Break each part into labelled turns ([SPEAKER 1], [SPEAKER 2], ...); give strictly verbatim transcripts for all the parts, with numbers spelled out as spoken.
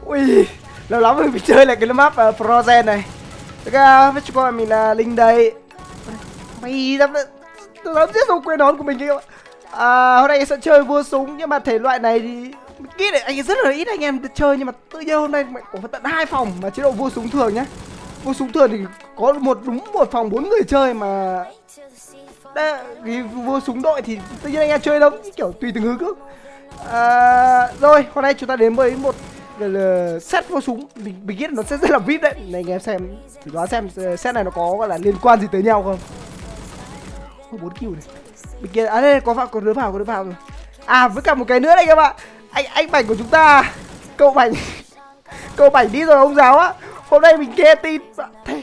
[SPEAKER 1] Ui, lâu lắm rồi mình chơi lại cái map uh, Frozen này. Ok, với chúng con mình là Linh đây. Mày dám dám giết xong quên nón của mình kia. À, hôm nay sẽ chơi vua súng, nhưng mà thể loại này thì mình nghĩ là anh rất là ít anh em được chơi, nhưng mà tự nhiên hôm nay mày có tận hai phòng mà chế độ vua súng thường nhá. Vua súng thường thì có một đúng một phòng bốn người chơi mà. Đây, cái vua súng đội thì tự nhiên anh em chơi đâu kiểu tùy từng hướng cứ. À, rồi hôm nay chúng ta đến với một là set vô súng. Mình mình nghĩ là nó sẽ rất là vip đấy. Này anh em xem, thử đoán xem set này nó có gọi là liên quan gì tới nhau không. Có bốn kill này. Bên kia à đây có vào, có đứa vào, có đứa vào rồi. À với cả một cái nữa đây các bạn. Anh anh Bảnh của chúng ta, cậu Bảnh cậu Bảnh đi rồi ông giáo á. Hôm nay mình nghe tin thế.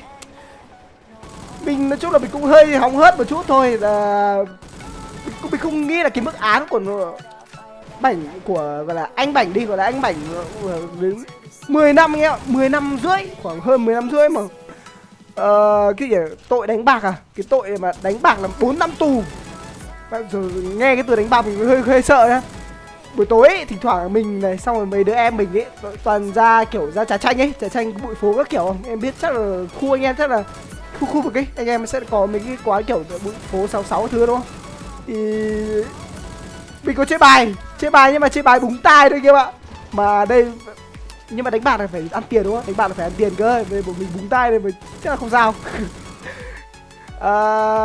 [SPEAKER 1] Mình nói chung là mình cũng hơi hóng hớt một chút thôi, là mình, mình không nghĩ là cái mức án của Bảnh, của gọi là anh Bảnh đi, gọi là anh Bảnh đến mười năm anh em ạ, mười năm rưỡi, khoảng hơn mười năm rưỡi mà. Ờ, cái gì tội đánh bạc à? Cái tội mà đánh bạc là bốn năm tù. Rồi nghe cái từ đánh bạc mình hơi hơi sợ nhá. Buổi tối ấy, thỉnh thoảng mình này xong rồi mấy đứa em mình ấy toàn ra kiểu ra trà chanh ấy, trà chanh bụi phố các kiểu. Em biết chắc là khu anh em chắc là khu khu vực ấy, anh em sẽ có mấy cái quán kiểu bụi phố sáu sáu thứ đúng không? Thì mình có chơi bài, chơi bài nhưng mà chơi bài búng tai thôi kia bạn. Mà đây nhưng mà đánh bạc là phải ăn tiền đúng không? Đánh bạc là phải ăn tiền cơ, về mình búng tai này mình chắc là không sao. À,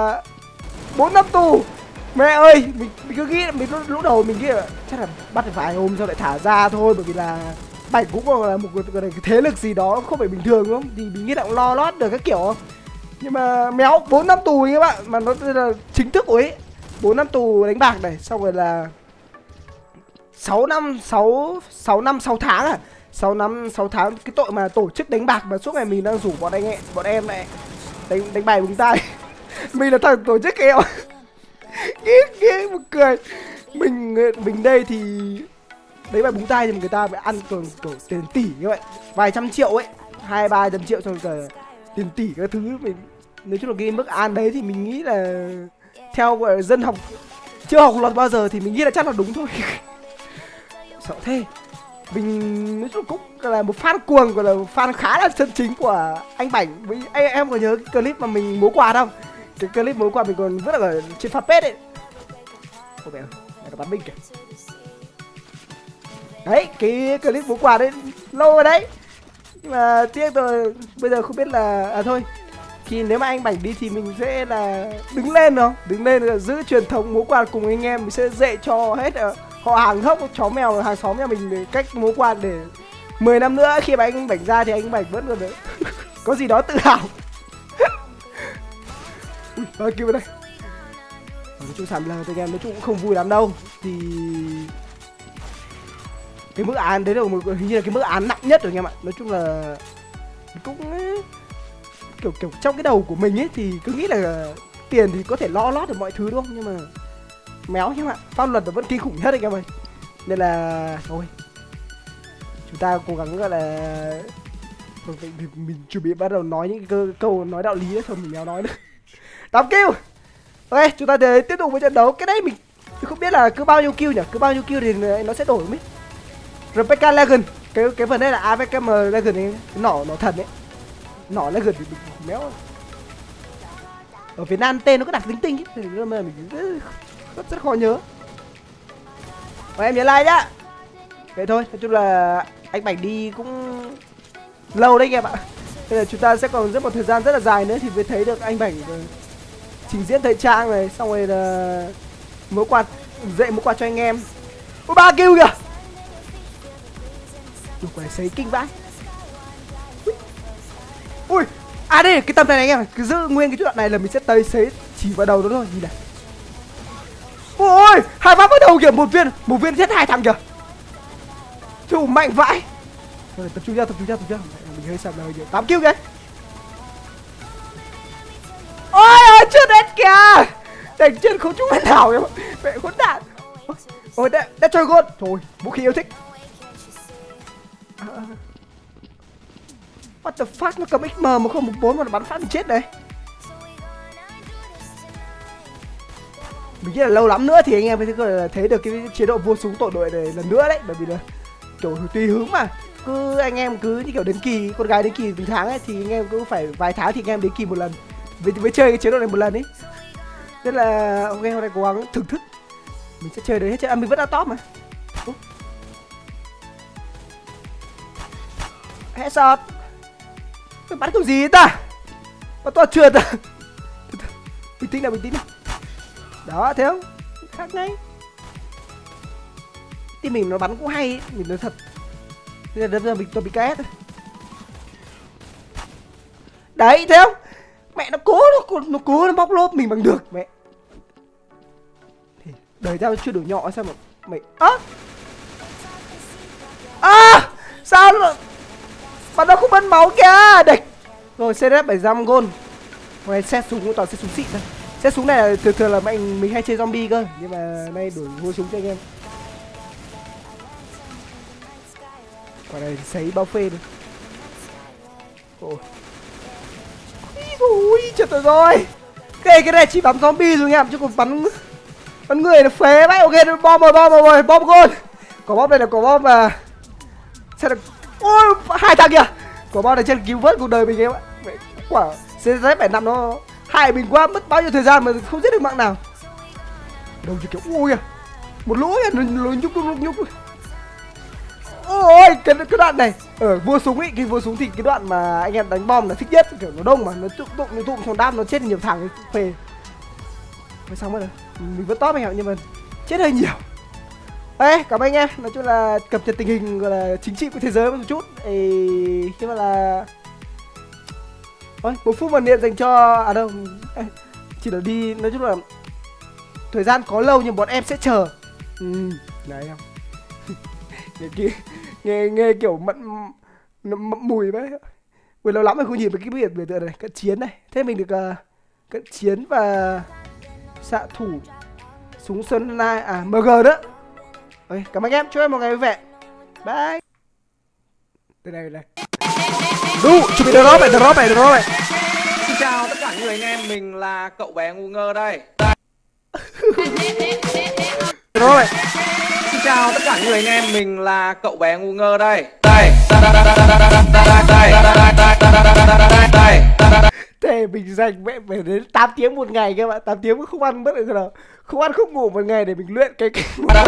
[SPEAKER 1] bốn năm tù. Mẹ ơi, mình, mình cứ nghĩ mình lúc, lúc đầu mình nghĩ là chắc là bắt được vài hôm sau lại thả ra thôi, bởi vì là Bảnh cũng còn là một cái thế lực gì đó không phải bình thường đúng không? Thì mình nghĩ là cũng lo lót được các kiểu không? Nhưng mà méo bốn năm tù các bạn, mà nó là chính thức rồi ấy. bốn năm tù đánh bạc này, xong rồi là sáu năm sáu sáu năm sáu tháng à? sáu năm sáu tháng cái tội mà tổ chức đánh bạc mà suốt ngày mình đang rủ bọn anh em, bọn em này đánh đánh bài búng tay. Mình là thằng tổ chức kẹo. Ghê ghê một cười. Mình mình đây thì đấy bài búng tay thì người ta phải ăn còn kiểu tiền tỷ như vậy, vài trăm triệu ấy, hai ba trăm triệu xong rồi tiền tỷ các thứ. Mình nói chung là cái mức án đấy thì mình nghĩ là theo gọi là dân học chưa học luật bao giờ thì mình nghĩ là chắc là đúng thôi. Sợ thế. Mình nói chung cũng là một fan cuồng, gọi là fan khá là chân chính của anh Bảnh. Với em, em có nhớ cái clip mà mình múa quà không? Cái clip múa quà mình còn vứt ở trên fanpage ấy. Ôi mẹ ơi, nó bắn mình kìa. Đấy, cái clip múa quà đấy lâu rồi đấy. Nhưng mà tiếc rồi, bây giờ không biết là à thôi. Khi nếu mà anh Bảnh đi thì mình sẽ là đứng lên không? Đứng lên là giữ truyền thống múa quạt cùng anh em. Mình sẽ dạy cho hết họ hàng hốc, chó mèo, hàng xóm nhà mình cách múa quạt để mười năm nữa khi mà anh Bảnh ra thì anh Bảnh vẫn còn có gì đó tự hào. Ui, bao kêu đây. Nói chung sảm lờ thì anh em nói chung cũng không vui lắm đâu. Thì cái mức án đấy là một hình như là cái mức án nặng nhất rồi anh em ạ. Nói chung là cũng kiểu kiểu trong cái đầu của mình ấy thì cứ nghĩ là tiền thì có thể lo lót được mọi thứ đúng không, nhưng mà méo nhưng mà pháp luật là vẫn kinh khủng nhất anh em ơi. Nên là thôi chúng ta cố gắng gọi là mình, mình chuẩn bị bắt đầu nói những cái câu nói đạo lý đấy thôi, mình méo nói nữa. tám kill. Ok, chúng ta để tiếp tục với trận đấu. Cái đấy mình, mình không biết là cứ bao nhiêu kill nhỉ, cứ bao nhiêu kill thì nó sẽ đổi không biết. rờ pê ca Legend, cái cái phần đây là a vê ca em Legend này, cái nỏ nỏ thần ấy. Nỏ Legend thì mình méo. Ở Việt Nam tên nó có đặc tính tinh ấy, thì mình rất, rất, rất khó nhớ. Và em nhớ like nhá. Vậy thôi, nói chung là anh Bảnh đi cũng lâu đấy anh em ạ. Bây giờ chúng ta sẽ còn rất một thời gian rất là dài nữa thì mới thấy được anh Bảnh trình diễn thời trang này, xong rồi là múa quạt, dạy múa quạt cho anh em. Ôi ba kill kìa. Đủ quả sấy kinh vãi. Ui, à đây cái tầm này, này anh em, cứ giữ nguyên cái đoạn này là mình sẽ tới sấy chỉ vào đầu nó thôi, nhìn này. Ôi, hai phát bắt đầu kìa, một viên, một viên giết hai thằng kìa. Chủ mạnh vãi. Rồi tập trung ra, tập trung ra, tập trung ra. Mình hơi sầm lời kìa, tám kill kìa. Ôi ơi, chưa đến kìa. Đánh trên không trúng bên nào kìa. Mẹ khốn nạn. Ôi, đã, đã chơi gôn. Thôi, vũ khí yêu thích. What the fuck, nó cầm ích em mà không một bốn mà nó bắn phát mình chết này. Mình nghĩ là lâu lắm nữa thì anh em mới thấy được cái chế độ vua súng tổ đội này lần nữa đấy, bởi vì là kiểu tùy hướng mà. cứ anh em cứ như kiểu đến kỳ, con gái đến kỳ từng tháng ấy, thì anh em cứ phải vài tháng thì anh em đến kỳ một lần mới, mới chơi cái chế độ này một lần ấy. Rất là ok, hôm nay cố gắng thưởng thức. Mình sẽ chơi được hết chứ, à, mình vẫn đã top mà. Ủa? Headshot. Mày bắn kiểu gì ấy ta? Bắn to trượt à? Bình tĩnh nào, bình tĩnh nào. Đó, thấy không? Khác ngay. Thì mình nó bắn cũng hay, mình nói thật. Nên là giờ mình toàn bị két. Đấy, thấy không? Mẹ nó cố, nó, nó cố nó bóc lốp mình bằng được, mẹ. Thì đời tao chưa đủ nhỏ sao mà mày... Ơ à! À! Sao nó... Mà nó không bắn máu kìa, địch. Rồi, xê đê ép bảy trăm gold. Hôm nay set súng cũng toàn set súng xịn thôi. Set súng này là thường thường là mình, mình hay chơi zombie cơ. Nhưng mà nay đổi mua súng cho anh em. Quả này sấy bao phê đi. Ôi. Ui, chết rồi rồi. Cái cái này chỉ bắn zombie rồi anh em, chứ còn bắn bắn người là phế vậy. Ok, bom rồi, bom rồi, bom gold. Quả bom này là quả bom mà sẽ được. Ôi, hai thằng kìa. Quả bom này trên cứu vớt cuộc đời mình em ạ. Quả xê dê ép bảy năm nó hại mình quá, mất bao nhiêu thời gian mà không giết được mạng nào. Đâu chỉ kiểu ui kìa. Một lũ kìa, nó nhúc nhúc nhúc. Ôi, cái cái đoạn này ở vua súng ấy, cái vua súng thì cái đoạn mà anh em đánh bom là thích nhất, kiểu nó đông mà nó tụng tụng nó tụng trong đám nó chết nhiều thằng phê. Mới xong rồi, mình vẫn top anh em nhưng mà chết hơi nhiều. Ê, cảm ơn anh em, nói chung là cập nhật tình hình gọi là chính trị của thế giới một chút. Ê, nhưng mà là ôi, một phút mà niệm dành cho à đâu, chỉ là đi, nói chung là thời gian có lâu nhưng bọn em sẽ chờ. Ừ, đấy không. nghe, nghe, nghe nghe kiểu mặn mặn mùi đấy. Vừa lâu lắm rồi không nhìn thấy cái biển biểu tượng này, cận chiến này. Thế mình được uh, cận chiến và xạ thủ súng Xuân Lai à em giê đó. Ok, cảm ơn em, chúc em một ngày vui vẻ. Bye. Đây đây đây. Đu, chuẩn bị drop này, drop này, drop này.
[SPEAKER 2] Xin chào tất cả những người anh em, mình là cậu bé ngu ngơ đây.
[SPEAKER 1] Drop này.
[SPEAKER 2] Xin chào tất cả những người anh em, mình là cậu bé ngu ngơ đây. Đây.
[SPEAKER 1] Thế mình dành mẹ phải đến tám tiếng một ngày các bạn, tám tiếng không ăn mất được nào. Không ăn không ngủ một ngày để mình luyện cái cái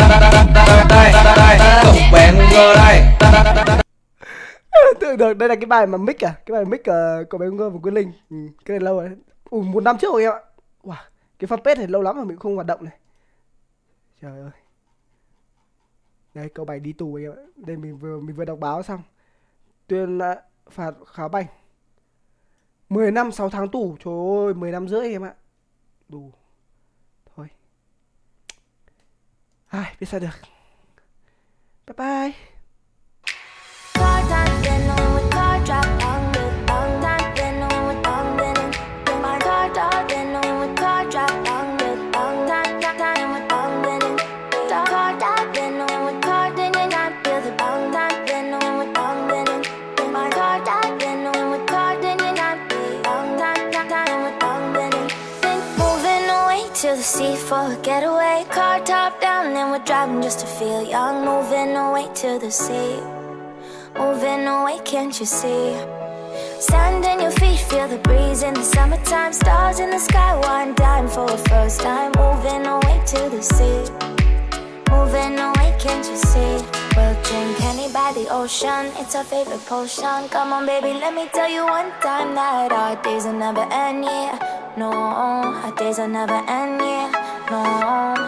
[SPEAKER 2] cậu bé ngu ngơ đây.
[SPEAKER 1] Tưởng được đây là cái bài mà mic à, cái bài mic uh, cậu bé ngu ngơ và Quân Linh. Ừ, cái này lâu rồi. Ủa một năm trước rồi em ạ. Wow, cái fanpage này lâu lắm mà mình không hoạt động này. Trời ơi. Đây câu bài đi tù anh em ạ. Đây mình vừa mình vừa đọc báo xong. Tuyên uh, phạt Khá Banh mười năm sáu tháng tù. Trời ơi, mười năm rưỡi em ạ. Đủ. Thôi. Ai, biết sao được. Bye bye.
[SPEAKER 3] To the sea for a getaway, car top down and we're driving just to feel young. Moving away to the sea, moving away, can't you see? Sand in your feet, feel the breeze in the summertime. Stars in the sky, one dime for a first time. Moving away to the sea, moving away, can't you see? We'll drink honey by the ocean, it's our favorite potion. Come on baby, let me tell you one time that our days will never end, yeah. No, our days will never end, yeah. No.